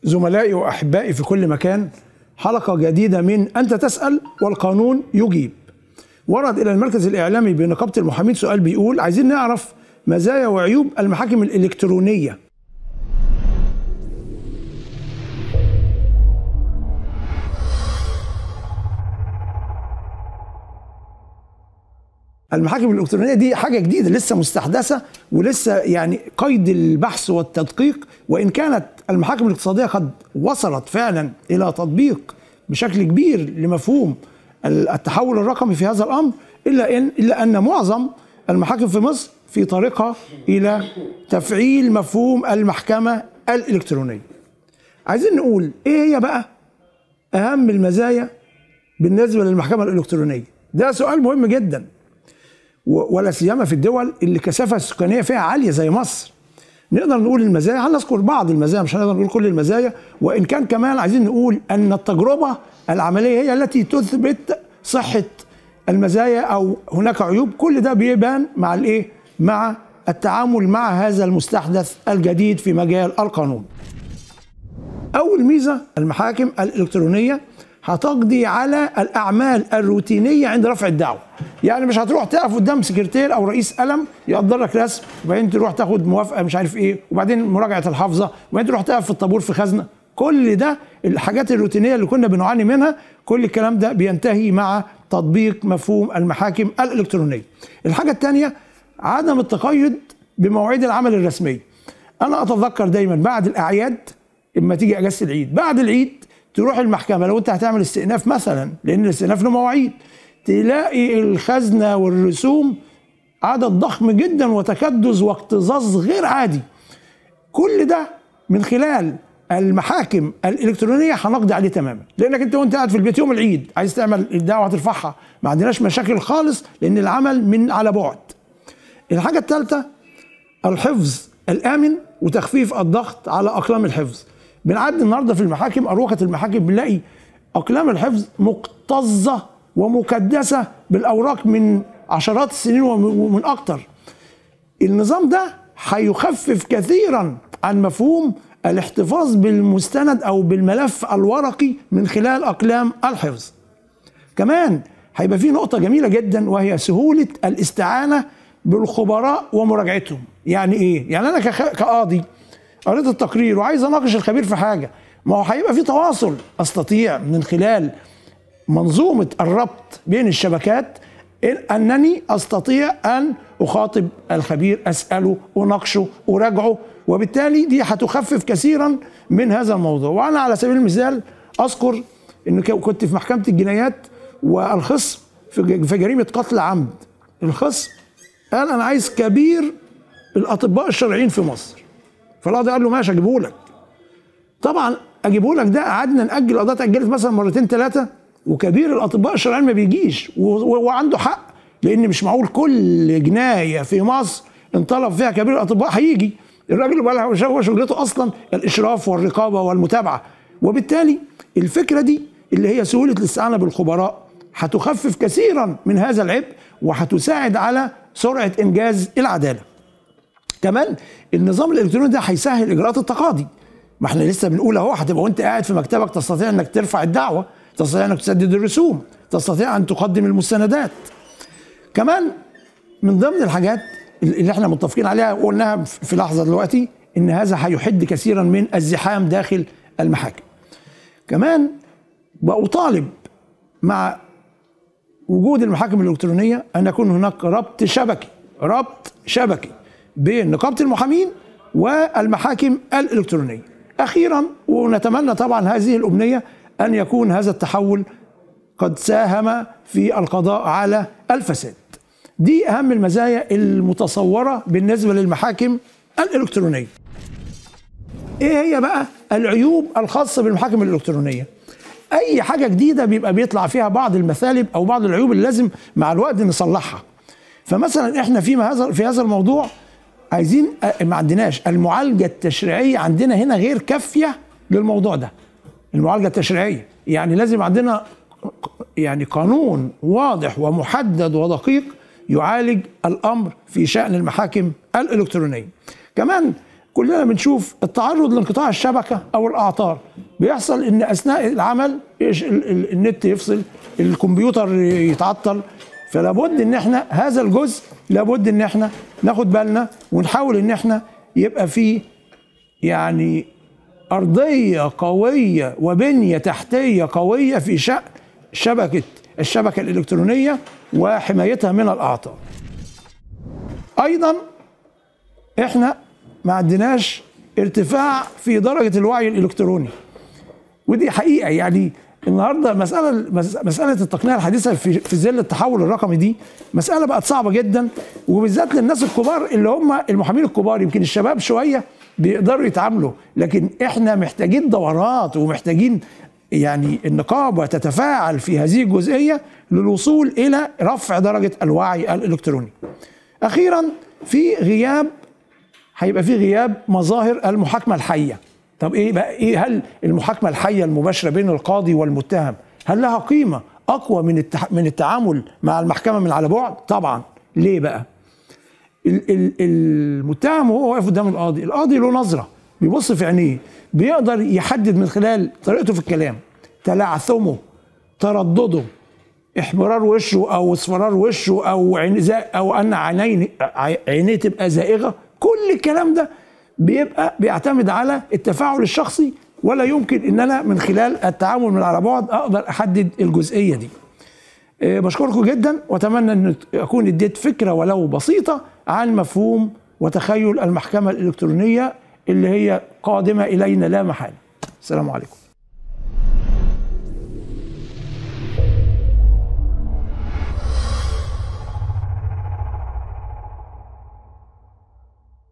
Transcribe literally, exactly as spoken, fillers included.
زملائي وأحبائي في كل مكان، حلقة جديدة من أنت تسأل والقانون يجيب. ورد إلى المركز الإعلامي بنقابة المحامين سؤال بيقول: عايزين نعرف مزايا وعيوب المحاكم الإلكترونية. المحاكم الإلكترونية دي حاجة جديدة لسه مستحدثة ولسه يعني قيد البحث والتدقيق، وإن كانت المحاكم الاقتصادية قد وصلت فعلا إلى تطبيق بشكل كبير لمفهوم التحول الرقمي في هذا الأمر، إلا أن إلا أن معظم المحاكم في مصر في طريقها إلى تفعيل مفهوم المحكمة الإلكترونية. عايزين نقول إيه هي بقى أهم المزايا بالنسبة للمحكمة الإلكترونية؟ ده سؤال مهم جدا، ولا سيما في الدول اللي الكثافه السكانيه فيها عاليه زي مصر. نقدر نقول المزايا، هنذكر بعض المزايا، مش هنقدر نقول كل المزايا، وان كان كمان عايزين نقول ان التجربه العمليه هي التي تثبت صحه المزايا او هناك عيوب. كل ده بيبان مع الايه؟ مع التعامل مع هذا المستحدث الجديد في مجال القانون. اول ميزه، المحاكم الالكترونيه هتقضي على الأعمال الروتينية عند رفع الدعوة. يعني مش هتروح تقف قدام سكرتير أو رئيس قلم يقدر لك رسم، وبعدين تروح تاخد موافقة مش عارف إيه، وبعدين مراجعة الحافظة، وبعدين تروح تقف في الطابور في خزنة. كل ده الحاجات الروتينية اللي كنا بنعاني منها، كل الكلام ده بينتهي مع تطبيق مفهوم المحاكم الإلكترونية. الحاجة الثانية، عدم التقيد بمواعيد العمل الرسمية. أنا أتذكر دايما بعد الأعياد، إما تيجي أجازة العيد، بعد العيد تروح المحكمة لو انت هتعمل استئناف مثلا، لان الاستئناف له مواعيد، تلاقي الخزنة والرسوم عدد ضخم جدا وتكدس واكتظاظ غير عادي. كل ده من خلال المحاكم الالكترونية هنقضي عليه تماما، لانك انت وانت قاعد في البيت يوم العيد عايز تعمل الدعوة هترفعها، ما عندناش مشاكل خالص لان العمل من على بعد. الحاجة الثالثة، الحفظ الآمن وتخفيف الضغط على أقلام الحفظ. بنعدي النهارده في المحاكم، اروقه المحاكم، بنلاقي اقلام الحفظ مكتظه ومكدسه بالاوراق من عشرات السنين ومن اكتر. النظام ده هيخفف كثيرا عن مفهوم الاحتفاظ بالمستند او بالملف الورقي من خلال اقلام الحفظ. كمان هيبقى في نقطه جميله جدا، وهي سهوله الاستعانه بالخبراء ومراجعتهم. يعني ايه؟ يعني انا كقاضي قريت التقرير وعايز اناقش الخبير في حاجه، ما هو هيبقى في تواصل، استطيع من خلال منظومه الربط بين الشبكات انني استطيع ان اخاطب الخبير، اساله، اناقشه، اراجعه، وبالتالي دي هتخفف كثيرا من هذا الموضوع. وانا على سبيل المثال اذكر ان كنت في محكمه الجنايات، والخصم في جريمه قتل عمد، الخصم قال انا عايز كبير الاطباء الشرعيين في مصر. فالقاضي قال له ماشي اجيبه لك. طبعا اجيبه لك ده قعدنا ناجل، القضيه اتاجلت مثلا مرتين ثلاثه، وكبير الاطباء الشرعيين ما بيجيش، وعنده حق، لان مش معقول كل جنايه في مصر انطلب فيها كبير الاطباء هيجي. الراجل بقى هو شغلته اصلا الاشراف والرقابه والمتابعه. وبالتالي الفكره دي اللي هي سهوله الاستعانه بالخبراء هتخفف كثيرا من هذا العبء، وهتساعد على سرعه انجاز العداله. كمان النظام الالكتروني ده هيسهل اجراءات التقاضي. ما احنا لسه بنقول اهو، هتبقى وانت قاعد في مكتبك تستطيع انك ترفع الدعوه، تستطيع انك تسدد الرسوم، تستطيع ان تقدم المستندات. كمان من ضمن الحاجات اللي احنا متفقين عليها وقلناها في لحظه دلوقتي، ان هذا هيحد كثيرا من الزحام داخل المحاكم. كمان بأطالب مع وجود المحاكم الالكترونيه ان يكون هناك ربط شبكي، ربط شبكي بين نقابة المحامين والمحاكم الإلكترونية. أخيرا، ونتمنى طبعا هذه الأمنية، أن يكون هذا التحول قد ساهم في القضاء على الفساد. دي أهم المزايا المتصورة بالنسبة للمحاكم الإلكترونية. إيه هي بقى العيوب الخاصة بالمحاكم الإلكترونية؟ أي حاجة جديدة بيبقى بيطلع فيها بعض المثالب أو بعض العيوب اللي لازم مع الوقت نصلحها. فمثلا إحنا في هذا في هذا الموضوع عايزين، ما عندناش المعالجة التشريعية، عندنا هنا غير كافية للموضوع ده. المعالجة التشريعية يعني لازم عندنا يعني قانون واضح ومحدد ودقيق يعالج الأمر في شأن المحاكم الإلكترونية. كمان كلنا بنشوف التعرض لانقطاع الشبكه او الاعطال، بيحصل ان اثناء العمل النت يفصل، الكمبيوتر يتعطل. فلا بد ان احنا هذا الجزء لابد ان احنا ناخد بالنا ونحاول ان احنا يبقى فيه يعني ارضيه قويه وبنيه تحتيه قويه في شأن شبكه الشبكه الالكترونيه وحمايتها من الاعطال. ايضا احنا ما عندناش ارتفاع في درجه الوعي الالكتروني، ودي حقيقه. يعني النهارده مساله مساله التقنيه الحديثه في في ظل التحول الرقمي دي مساله بقت صعبه جدا، وبالذات للناس الكبار اللي هم المحامين الكبار. يمكن الشباب شويه بيقدروا يتعاملوا، لكن احنا محتاجين دورات ومحتاجين يعني النقابه تتفاعل في هذه الجزئيه للوصول الى رفع درجه الوعي الالكتروني. اخيرا في غياب هيبقى في غياب مظاهر المحاكمه الحيه. طب ايه بقى ايه هل المحاكمه الحيه المباشره بين القاضي والمتهم هل لها قيمه اقوى من التح... من التعامل مع المحكمه من على بعد؟ طبعا. ليه بقى؟ ال... ال... المتهم وهو واقف قدام القاضي، القاضي له نظره، بيبص في عينيه، بيقدر يحدد من خلال طريقته في الكلام، تلعثمه، تردده، احمرار وشه او اصفرار وشه او عين او ان عينيه عينيه تبقى زائغه. كل الكلام ده بيبقى بيعتمد على التفاعل الشخصي، ولا يمكن ان انا من خلال التعامل من على بعد اقدر احدد الجزئيه دي. أه بشكركم جدا، واتمنى ان اكون اديت فكره ولو بسيطه عن مفهوم وتخيل المحكمه الالكترونيه اللي هي قادمه الينا لا محاله. السلام عليكم.